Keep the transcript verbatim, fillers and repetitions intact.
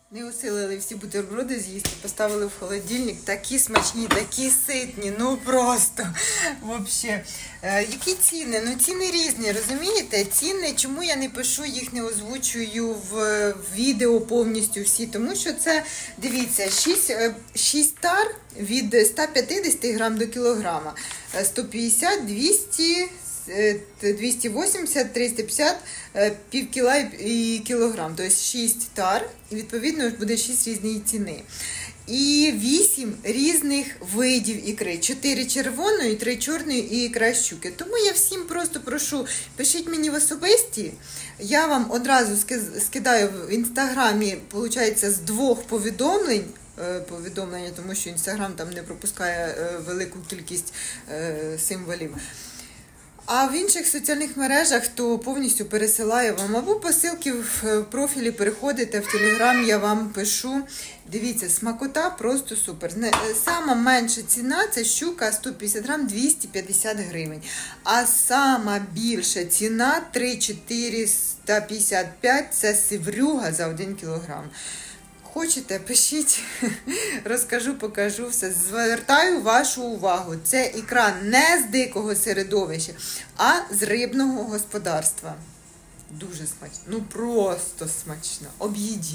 Не усилили всі бутерброди з'їсти, поставили в холодильник. Такі смачні, такі ситні, ну просто, взагалі. Е, які ціни? Ну ціни різні, розумієте? Ціни, чому я не пишу, їх не озвучую в, в відео повністю всі, тому що це, дивіться, шість тар від ста п'ятдесят грам до кілограма, сто п'ятдесят, двісті, двісті вісімдесят, триста п'ятдесят, пів кіла і кілограм. Тобто шість тар, і відповідно буде шість різних ціни. І вісім різних видів ікри. чотири червоної, три чорної і ікра щуки. Тому я всім просто прошу, пишіть мені в особисті. Я вам одразу скидаю в інстаграмі, виходить, з двох повідомлень, повідомлення, тому що інстаграм там не пропускає велику кількість символів. А в інших соціальних мережах то повністю пересилаю вам. Або посилки в профілі переходите, в Телеграм я вам пишу. Дивіться, смакота просто супер. Сама менша ціна – це щука сто п'ятдесят грам, двісті п'ятдесят гривень. А сама більша ціна – три тисячі чотириста п'ятдесят п'ять – це севрюга за один кілограм. Хочете, пишіть, розкажу, покажу все. Звертаю вашу увагу. Це ікра не з дикого середовища, а з рибного господарства. Дуже смачно. Ну просто смачно. Об'їдіть.